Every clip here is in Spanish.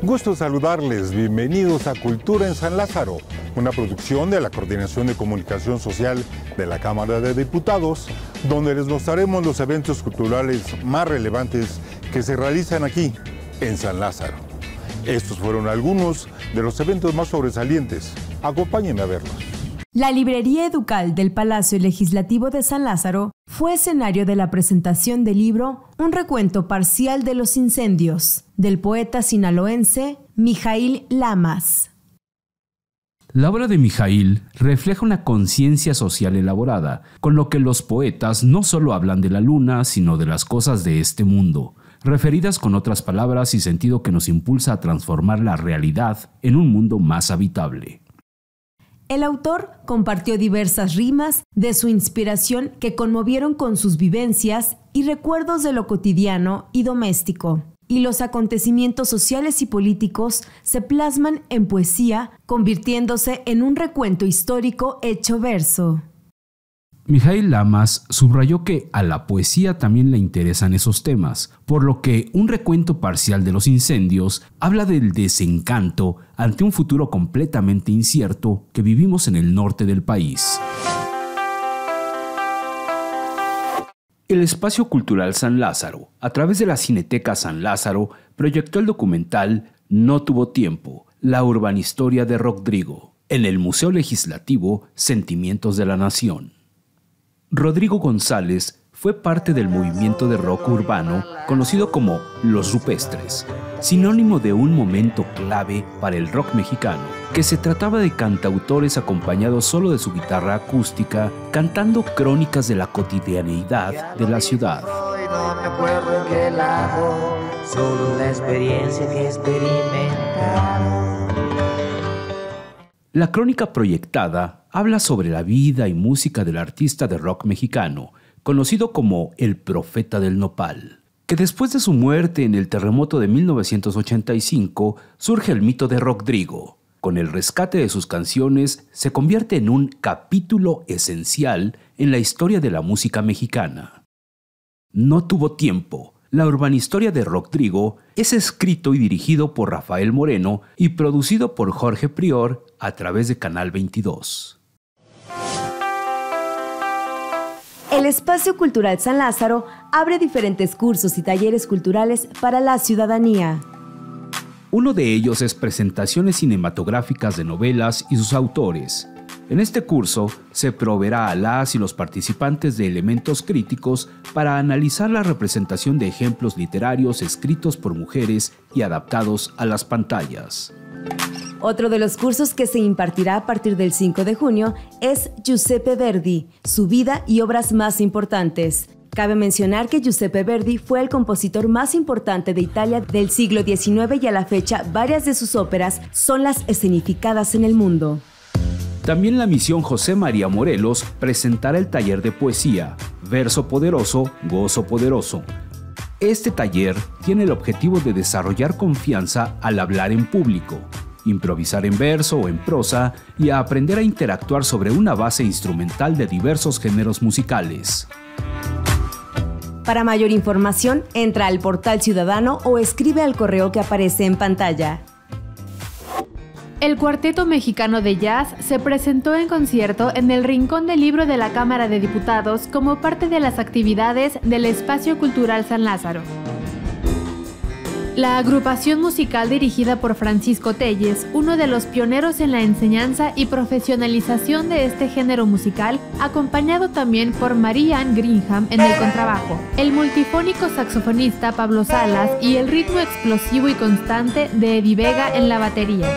Gusto saludarles, bienvenidos a Cultura en San Lázaro, una producción de la Coordinación de Comunicación Social de la Cámara de Diputados, donde les mostraremos los eventos culturales más relevantes que se realizan aquí, en San Lázaro. Estos fueron algunos de los eventos más sobresalientes. Acompáñenme a verlos. La librería Educal del Palacio Legislativo de San Lázaro fue escenario de la presentación del libro Un recuento parcial de los incendios, del poeta sinaloense Mijaíl Lamas. La obra de Mijaíl refleja una conciencia social elaborada, con lo que los poetas no solo hablan de la luna, sino de las cosas de este mundo, referidas con otras palabras y sentido que nos impulsa a transformar la realidad en un mundo más habitable. El autor compartió diversas rimas de su inspiración que conmovieron con sus vivencias y recuerdos de lo cotidiano y doméstico. Y los acontecimientos sociales y políticos se plasman en poesía, convirtiéndose en un recuento histórico hecho verso. Mijaíl Lamas subrayó que a la poesía también le interesan esos temas, por lo que un recuento parcial de los incendios habla del desencanto ante un futuro completamente incierto que vivimos en el norte del país. El Espacio Cultural San Lázaro, a través de la Cineteca San Lázaro, proyectó el documental No tuvo tiempo, la urbanistoria de Rodrigo, en el Museo Legislativo Sentimientos de la Nación. Rodrigo González fue parte del movimiento de rock urbano conocido como Los Rupestres, sinónimo de un momento clave para el rock mexicano, que se trataba de cantautores acompañados solo de su guitarra acústica, cantando crónicas de la cotidianeidad de la ciudad. No me acuerdo en qué lado, solo la experiencia que experimentaron. La crónica proyectada habla sobre la vida y música del artista de rock mexicano, conocido como el Profeta del Nopal, que después de su muerte en el terremoto de 1985 surge el mito de Rodrigo. Con el rescate de sus canciones se convierte en un capítulo esencial en la historia de la música mexicana. No tuvo tiempo. La urbanistoria de Rodrigo es escrito y dirigido por Rafael Moreno y producido por Jorge Prior a través de Canal 22. El Espacio Cultural San Lázaro abre diferentes cursos y talleres culturales para la ciudadanía. Uno de ellos es presentaciones cinematográficas de novelas y sus autores. En este curso se proveerá a las y los participantes de elementos críticos para analizar la representación de ejemplos literarios escritos por mujeres y adaptados a las pantallas. Otro de los cursos que se impartirá a partir del 5 de junio es Giuseppe Verdi, su vida y obras más importantes. Cabe mencionar que Giuseppe Verdi fue el compositor más importante de Italia del siglo XIX y a la fecha varias de sus óperas son las escenificadas en el mundo. También la Misión José María Morelos presentará el taller de poesía, Verso Poderoso, Gozo Poderoso. Este taller tiene el objetivo de desarrollar confianza al hablar en público, improvisar en verso o en prosa y a aprender a interactuar sobre una base instrumental de diversos géneros musicales. Para mayor información, entra al portal ciudadano o escribe al correo que aparece en pantalla. El Cuarteto Mexicano de Jazz se presentó en concierto en el Rincón del Libro de la Cámara de Diputados como parte de las actividades del Espacio Cultural San Lázaro. La agrupación musical dirigida por Francisco Telles, uno de los pioneros en la enseñanza y profesionalización de este género musical, acompañado también por Marianne Greenham en el contrabajo, el multifónico saxofonista Pablo Salas y el ritmo explosivo y constante de Eddie Vega en la batería.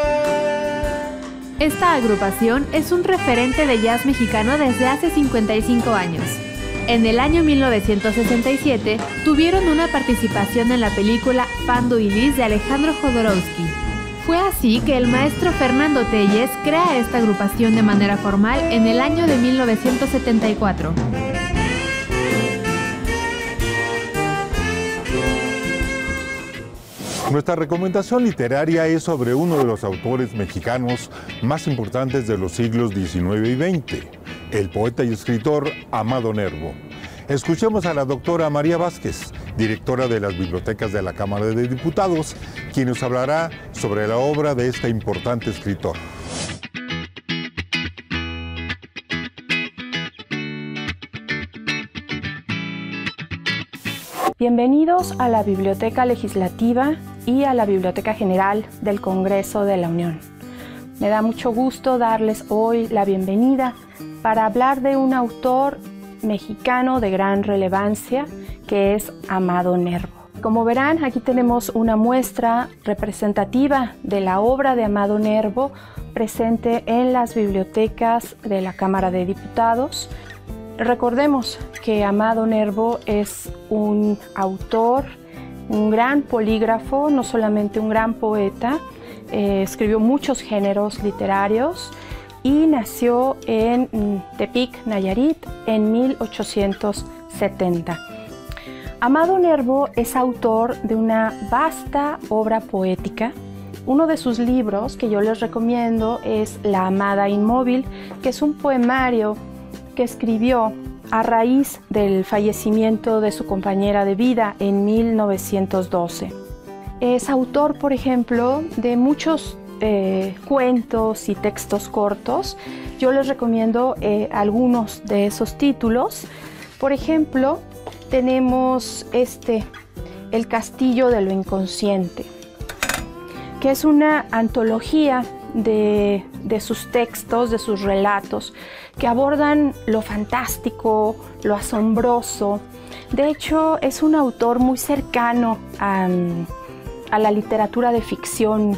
Esta agrupación es un referente de jazz mexicano desde hace 55 años. En el año 1967 tuvieron una participación en la película Fando y Lis de Alejandro Jodorowsky. Fue así que el maestro Fernando Telles crea esta agrupación de manera formal en el año de 1974. Nuestra recomendación literaria es sobre uno de los autores mexicanos más importantes de los siglos XIX y XX, el poeta y escritor Amado Nervo. Escuchemos a la doctora María Vázquez, directora de las bibliotecas de la Cámara de Diputados, quien nos hablará sobre la obra de este importante escritor. Bienvenidos a la Biblioteca Legislativa y a la Biblioteca General del Congreso de la Unión. Me da mucho gusto darles hoy la bienvenida para hablar de un autor mexicano de gran relevancia que es Amado Nervo. Como verán, aquí tenemos una muestra representativa de la obra de Amado Nervo presente en las bibliotecas de la Cámara de Diputados. Recordemos que Amado Nervo es un autor, un gran polígrafo, no solamente un gran poeta, escribió muchos géneros literarios y nació en Tepic, Nayarit, en 1870. Amado Nervo es autor de una vasta obra poética. Uno de sus libros que yo les recomiendo es La Amada Inmóvil, que es un poemario que escribió a raíz del fallecimiento de su compañera de vida en 1912. Es autor, por ejemplo, de muchos cuentos y textos cortos. Yo les recomiendo algunos de esos títulos. Por ejemplo, tenemos El Castillo de lo Inconsciente, que es una antología de sus textos, de sus relatos, que abordan lo fantástico, lo asombroso. De hecho, es un autor muy cercano a la literatura de ficción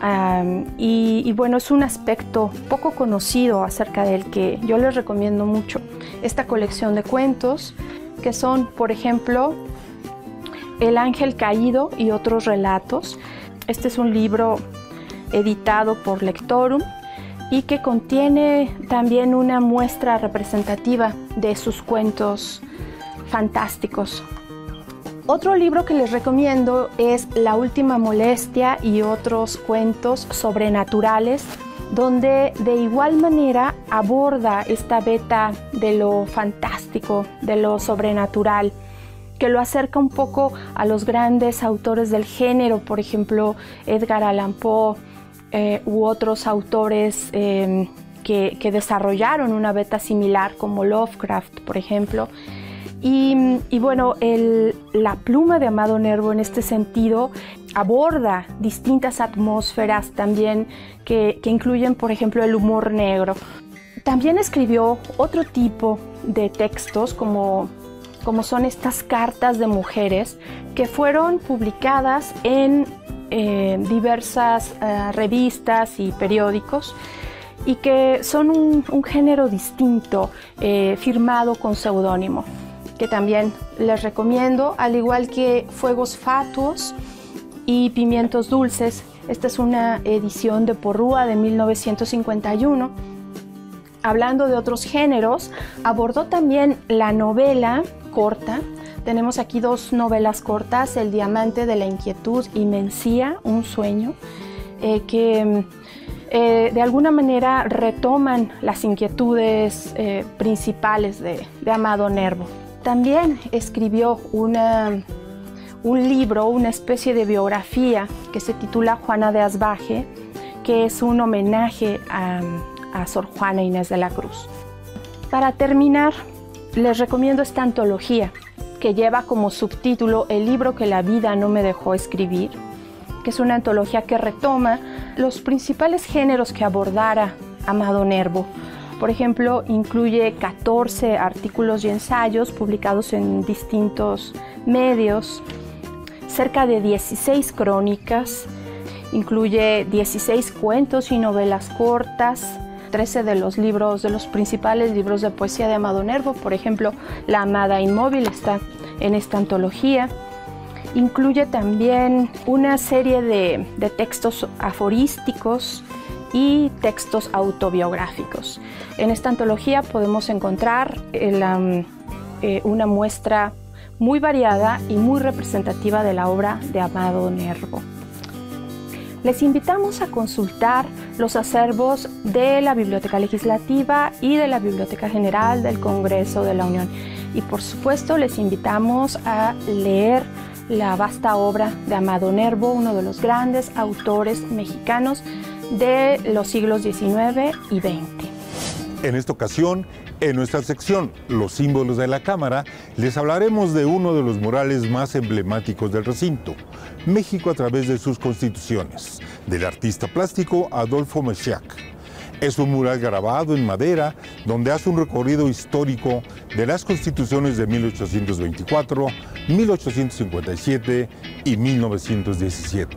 y bueno, es un aspecto poco conocido acerca de él que yo les recomiendo mucho. Esta colección de cuentos que son, por ejemplo, El Ángel Caído y otros relatos. Este es un libro editado por Lectorum y que contiene también una muestra representativa de sus cuentos fantásticos. Otro libro que les recomiendo es La Última Molestia y otros cuentos sobrenaturales, donde de igual manera aborda esta beta de lo fantástico, de lo sobrenatural, que lo acerca un poco a los grandes autores del género, por ejemplo, Edgar Allan Poe, u otros autores que desarrollaron una beta similar como Lovecraft, por ejemplo. Y bueno, la pluma de Amado Nervo en este sentido aborda distintas atmósferas también que incluyen, por ejemplo, el humor negro. También escribió otro tipo de textos como son estas cartas de mujeres que fueron publicadas en diversas revistas y periódicos y que son un género distinto, firmado con seudónimo, que también les recomiendo, al igual que Fuegos Fatuos y Pimientos Dulces. Esta es una edición de Porrúa de 1951. Hablando de otros géneros, abordó también la novela corta. Tenemos aquí dos novelas cortas, El Diamante de la Inquietud y Mencía, un sueño, que de alguna manera retoman las inquietudes principales de Amado Nervo. También escribió un libro, una especie de biografía que se titula Juana de Asbaje, que es un homenaje a Sor Juana Inés de la Cruz. Para terminar, les recomiendo esta antología que lleva como subtítulo El libro que la vida no me dejó escribir, que es una antología que retoma los principales géneros que abordara Amado Nervo. Por ejemplo, incluye 14 artículos y ensayos publicados en distintos medios, cerca de 16 crónicas, incluye 16 cuentos y novelas cortas, 13 de los principales libros de poesía de Amado Nervo. Por ejemplo, La Amada Inmóvil está en esta antología. Incluye también una serie de textos aforísticos y textos autobiográficos. En esta antología podemos encontrar una muestra muy variada y muy representativa de la obra de Amado Nervo. Les invitamos a consultar los acervos de la Biblioteca Legislativa y de la Biblioteca General del Congreso de la Unión. y por supuesto les invitamos a leer la vasta obra de Amado Nervo, uno de los grandes autores mexicanos de los siglos XIX y XX. En esta ocasión, en nuestra sección Los símbolos de la Cámara, les hablaremos de uno de los murales más emblemáticos del recinto, México a través de sus constituciones, del artista plástico Adolfo Mesíac. Es un mural grabado en madera donde hace un recorrido histórico de las constituciones de 1824, 1857 y 1917.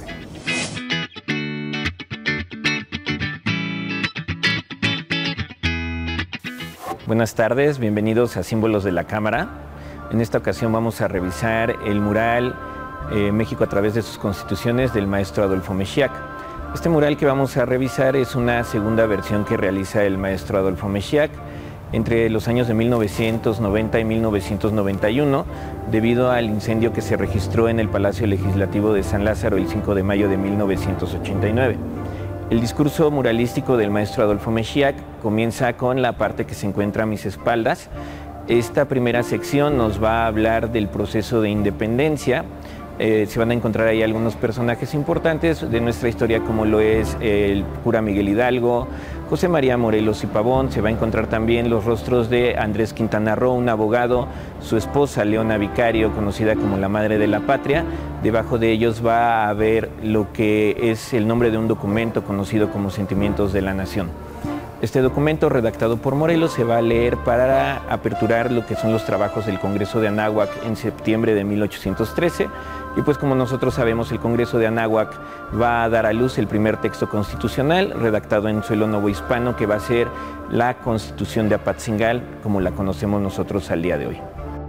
Buenas tardes, bienvenidos a Símbolos de la Cámara. En esta ocasión vamos a revisar el mural México a través de sus constituciones del maestro Adolfo Mesíac. Este mural que vamos a revisar es una segunda versión que realiza el maestro Adolfo Mesíac entre los años de 1990 y 1991, debido al incendio que se registró en el Palacio Legislativo de San Lázaro el 5 de mayo de 1989. El discurso muralístico del maestro Adolfo Mesíac comienza con la parte que se encuentra a mis espaldas. Esta primera sección nos va a hablar del proceso de independencia. Se van a encontrar ahí algunos personajes importantes de nuestra historia, como lo es el cura Miguel Hidalgo, José María Morelos y Pavón. Se va a encontrar también los rostros de Andrés Quintana Roo, un abogado, su esposa Leona Vicario, conocida como la Madre de la Patria. Debajo de ellos va a haber lo que es el nombre de un documento conocido como Sentimientos de la Nación. Este documento, redactado por Morelos, se va a leer para aperturar lo que son los trabajos del Congreso de Anáhuac en septiembre de 1813. Y pues como nosotros sabemos, el Congreso de Anáhuac va a dar a luz el primer texto constitucional redactado en suelo novohispano, que va a ser la Constitución de Apatzingal, como la conocemos nosotros al día de hoy.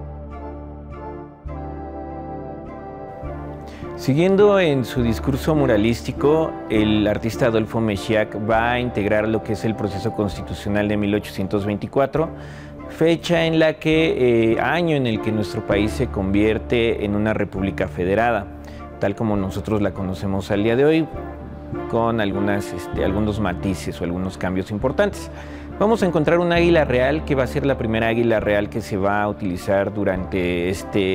Siguiendo en su discurso muralístico, el artista Adolfo Mesíac va a integrar lo que es el proceso constitucional de 1824, fecha en la que, año en el que nuestro país se convierte en una república federada, tal como nosotros la conocemos al día de hoy, con algunos matices o algunos cambios importantes. Vamos a encontrar un águila real, que va a ser la primera águila real que se va a utilizar durante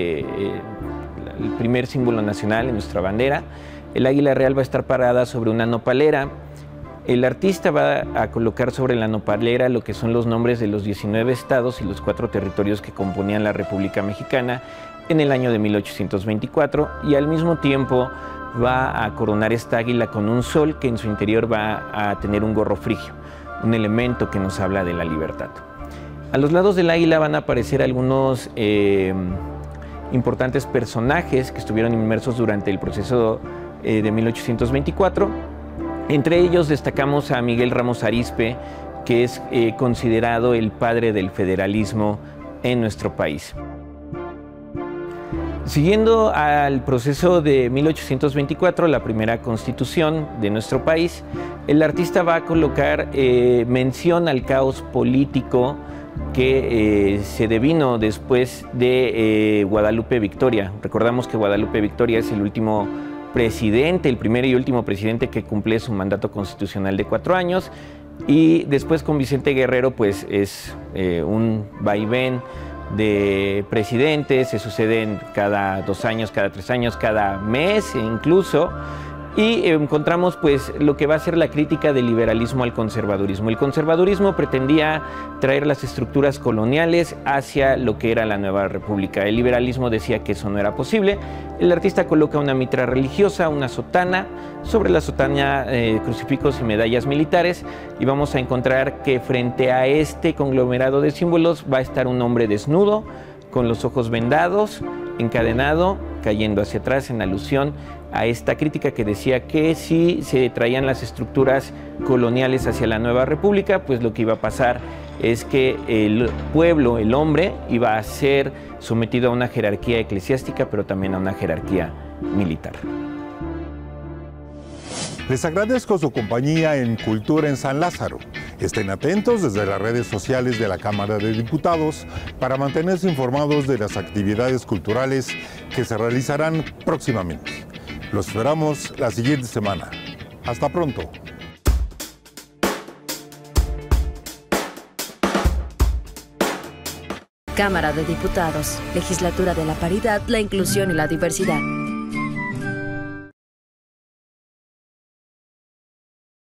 el primer símbolo nacional en nuestra bandera. El águila real va a estar parada sobre una nopalera. El artista va a colocar sobre la nopalera lo que son los nombres de los 19 estados y los 4 territorios que componían la República Mexicana en el año de 1824, y al mismo tiempo va a coronar esta águila con un sol que en su interior va a tener un gorro frigio, un elemento que nos habla de la libertad. A los lados del águila van a aparecer algunos importantes personajes que estuvieron inmersos durante el proceso de 1824. Entre ellos destacamos a Miguel Ramos Arizpe, que es considerado el padre del federalismo en nuestro país. Siguiendo al proceso de 1824, la primera constitución de nuestro país, el artista va a colocar mención al caos político que se devino después de Guadalupe Victoria. Recordamos que Guadalupe Victoria es el último presidente, el primer y último presidente que cumple su mandato constitucional de 4 años, y después con Vicente Guerrero pues es un vaivén de presidentes, se suceden cada 2 años, cada 3 años, cada mes incluso, y encontramos pues lo que va a ser la crítica del liberalismo al conservadurismo. El conservadurismo pretendía traer las estructuras coloniales hacia lo que era la nueva república. El liberalismo decía que eso no era posible. El artista coloca una mitra religiosa, una sotana, sobre la sotana crucifijos y medallas militares, y vamos a encontrar que frente a este conglomerado de símbolos va a estar un hombre desnudo, con los ojos vendados, encadenado, cayendo hacia atrás, en alusión a esta crítica que decía que si se traían las estructuras coloniales hacia la nueva república, pues lo que iba a pasar es que el pueblo, el hombre, iba a ser sometido a una jerarquía eclesiástica, pero también a una jerarquía militar. Les agradezco su compañía en Cultura en San Lázaro. Estén atentos desde las redes sociales de la Cámara de Diputados para mantenerse informados de las actividades culturales que se realizarán próximamente. Los esperamos la siguiente semana. Hasta pronto. Cámara de Diputados, Legislatura de la Paridad, la Inclusión y la Diversidad.